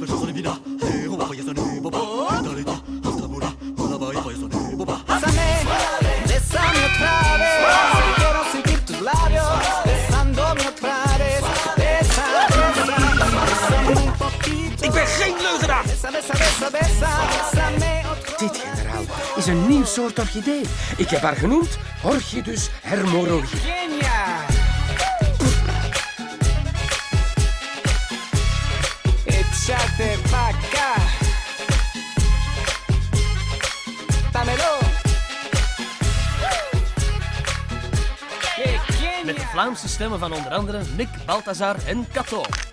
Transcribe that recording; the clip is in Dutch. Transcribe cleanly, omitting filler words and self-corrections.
Ik ben geen leugenaar! Dit, generaal, is een nieuw soort orchidee. Ik heb haar genoemd Orchidus hermorrhoïde. Echate pa' acá. Dámelo. Met de Vlaamse stemmen van onder andere Mick, Balthazar en Cato.